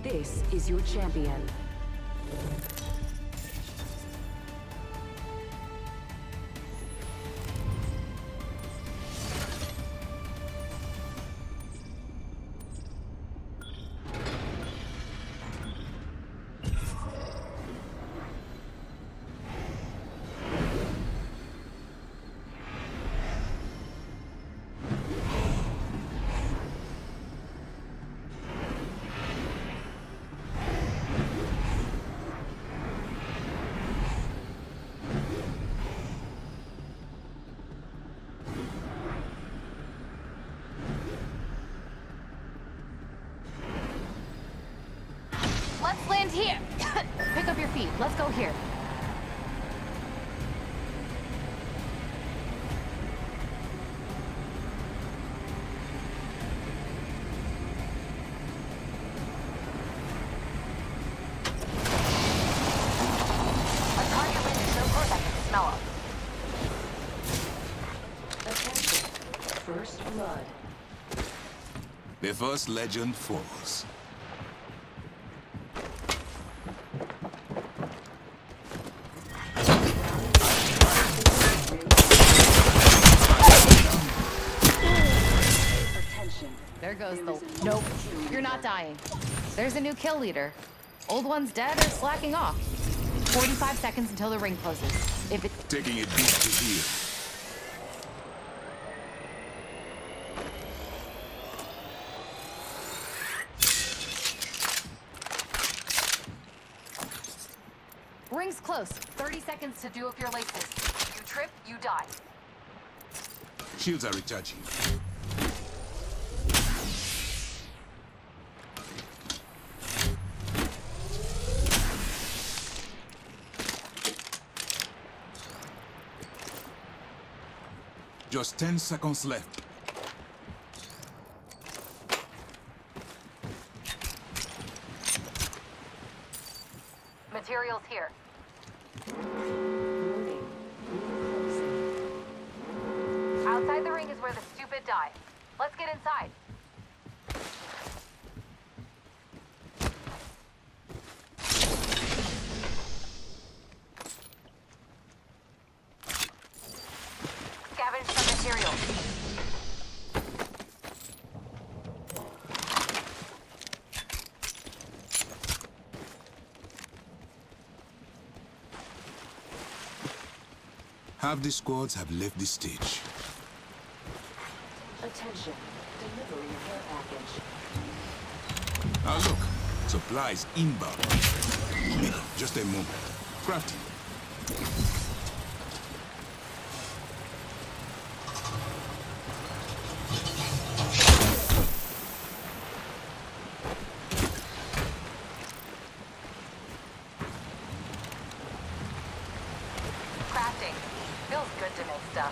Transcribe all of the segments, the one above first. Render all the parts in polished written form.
This is your champion. Let's land here. Pick up your feet. Let's go here. Our target wind is so close I can smell it. Attention. First blood. The first legend falls. There goes the... Nope. You're not dying. There's a new kill leader. Old one's dead or slacking off. 45 seconds until the ring closes. If it... Taking a beat to heal. Ring's close. 30 seconds to do up your laces. You trip, you die. Shields are recharging. Just 10 seconds left. Materials here. Outside the ring is where the stupid die. Let's get inside. Scavenge some materials. Half the squads have left the stage. Attention. Delivery care package. Now look, supplies inbound. Just a moment. Crafting. Crafting. Feels good to make stuff.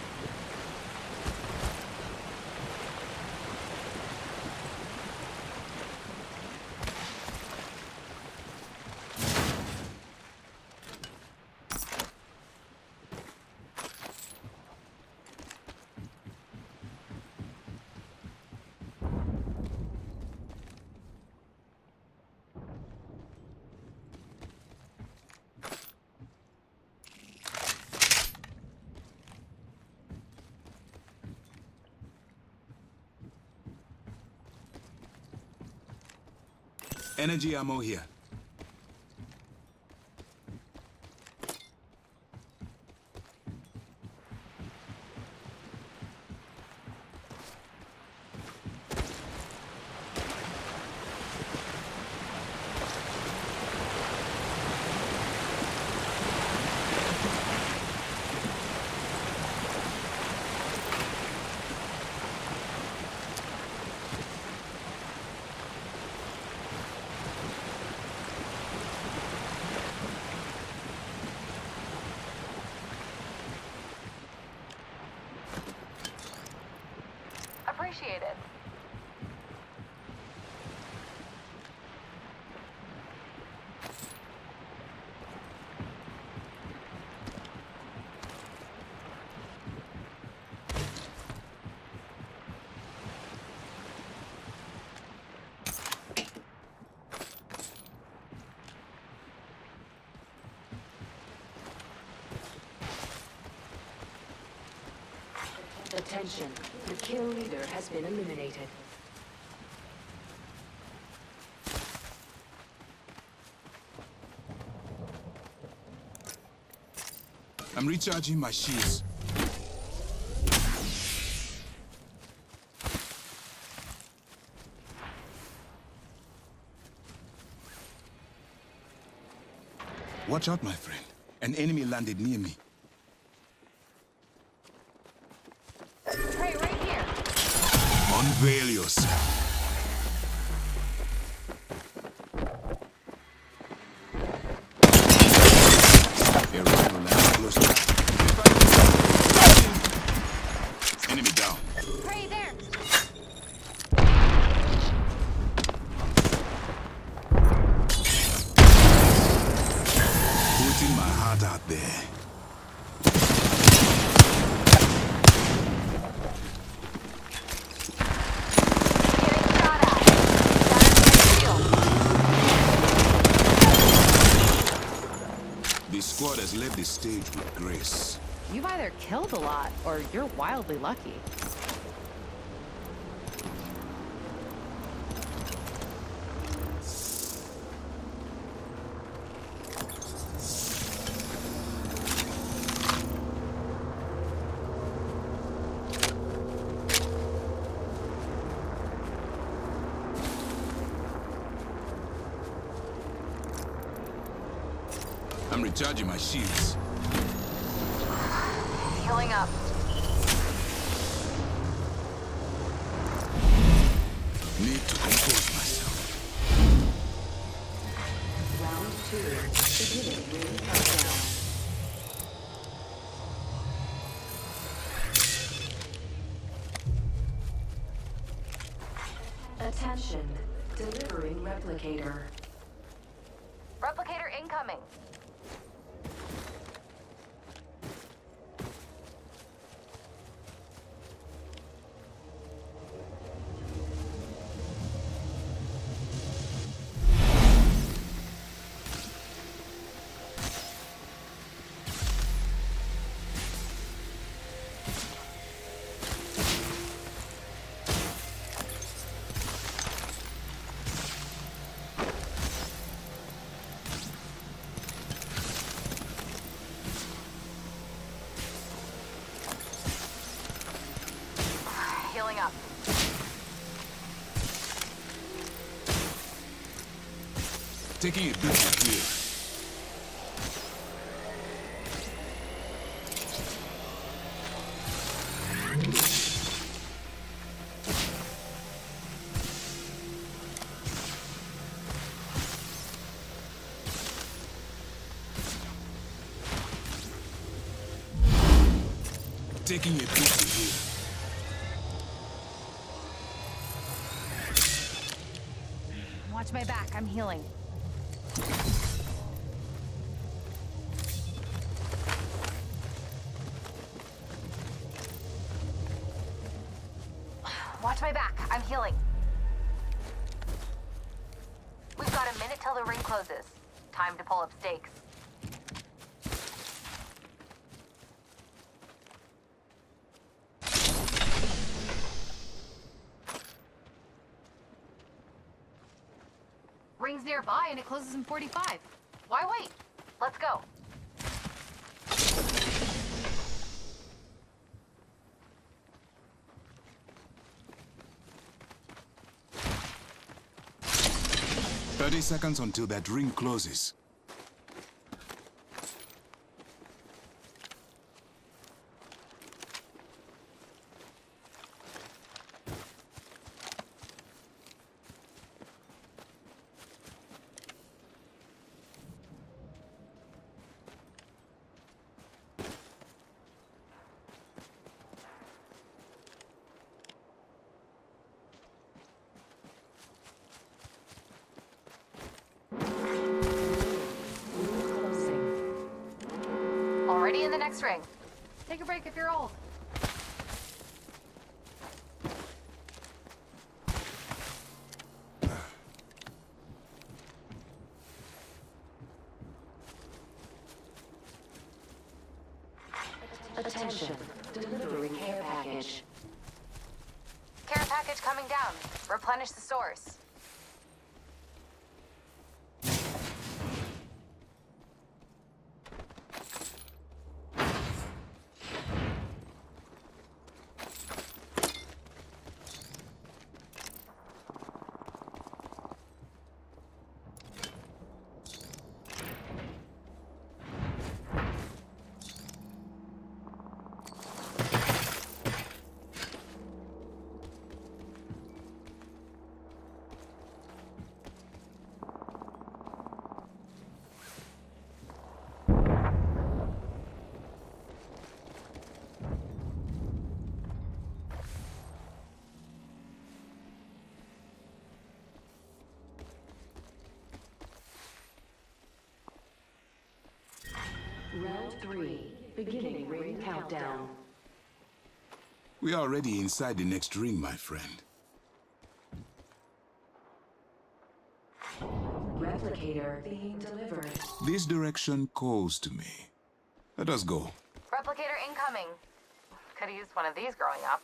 Energy ammo here. Appreciate it. Attention, the kill leader has been eliminated. I'm recharging my shields. Watch out, my friend. An enemy landed near me. Trey, right here. Unveil yourself. A rifle landed close by. Enemy down. Trey, there. Putting my heart out there. Getting shot at. The squad has left the stage with grace. You've either killed a lot, or you're wildly lucky. I'm recharging my shields. Healing up. Need to compose myself. Round 2, beginning ring countdown. Attention, delivering replicator. Replicator incoming. Healing up. Taking a beat here. Taking a beat here. Watch my back, I'm healing. Watch my back, I'm healing. We've got a minute till the ring closes. Time to pull up stakes. Ring's nearby and it closes in 45. Why wait? Let's go. "30 seconds until that ring closes." Already in the next ring. Take a break if you're old. Attention, delivering care package. package coming down. Replenish the source. Round 3. Beginning ring countdown. We are already inside the next ring, my friend. Replicator being delivered. This direction calls to me. Let us go. Replicator incoming. Could've used one of these growing up.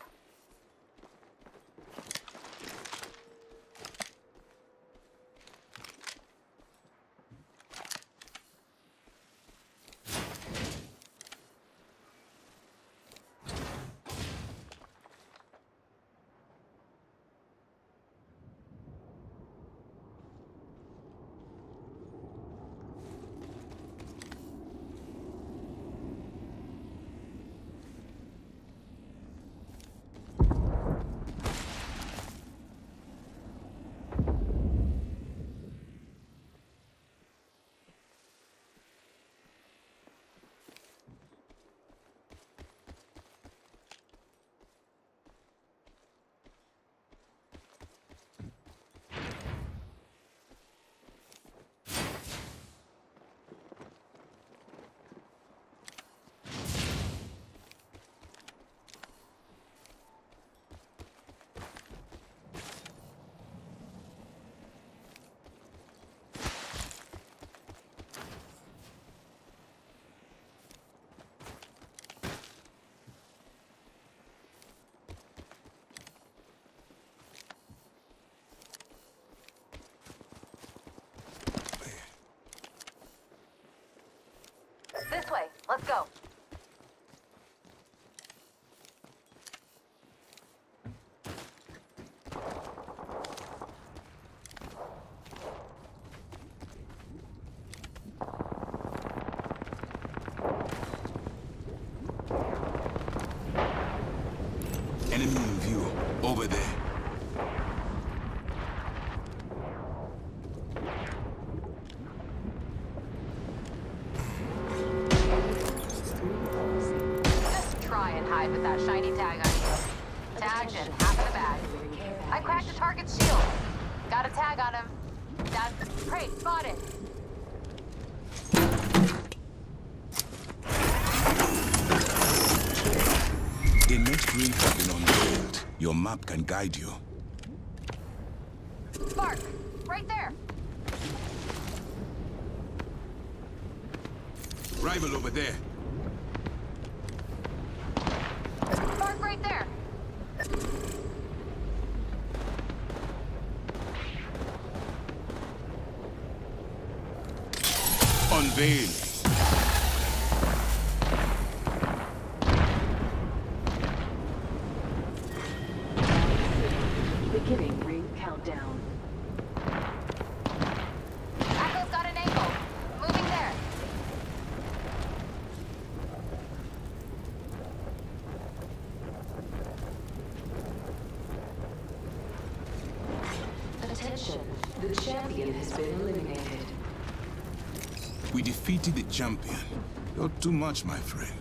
This way. Let's go. Enemy in view. Over there. Just try and hide with that shiny tag on you. Tagged and half in the bag. I cracked the target's shield. Got a tag on him. That's great. Spotted. The next ring has been unveiled. Your map can guide you. Spark. Right there. Rival over there. Spark right there. Unveil. Beginning ring countdown. Echo's got an angle. Moving there. Attention. The champion has been eliminated. We defeated the champion. You're too much, my friend.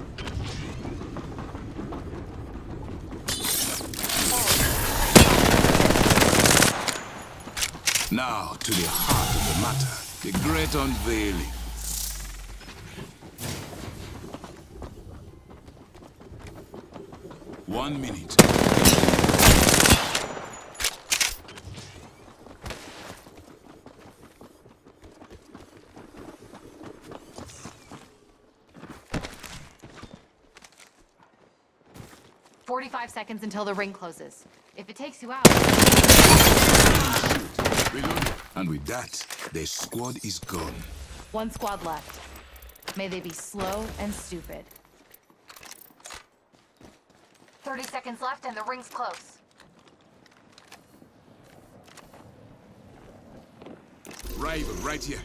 Now to the heart of the matter, the great unveiling. One minute. 45 seconds until the ring closes. If it takes you out... Reload. And with that, the squad is gone. One squad left. May they be slow and stupid. 30 seconds left and the ring's close. Raven, right here.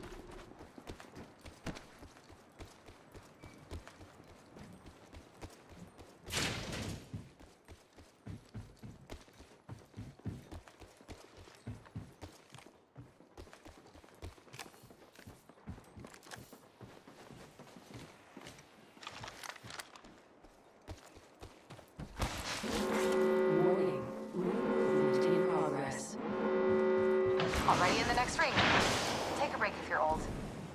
Warning. Movement in progress. Already in the next ring. Take a break if you're old.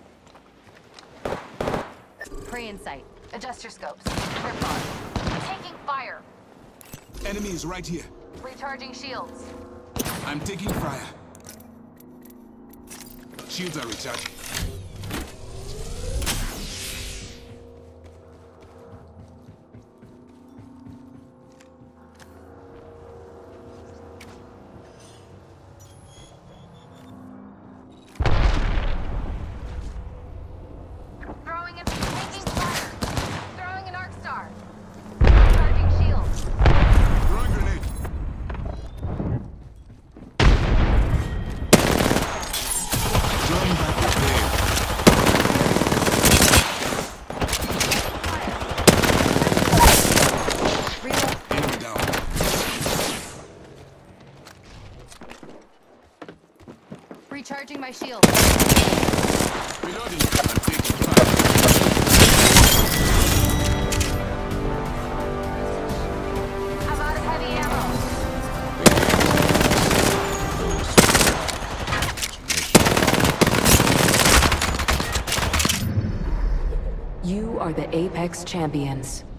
Prey in sight. Adjust your scopes. Grip on. Taking fire. Enemy is right here. Recharging shields. I'm taking fire. Shields are recharging. Taking fire. Throwing an arc star. Recharging shields. Throwing grenade. Drawing back the blade. Reload. Enemy down. Recharging my shield. Reloading. I'm taking fire. I'm out of heavy ammo. You are the Apex Champions.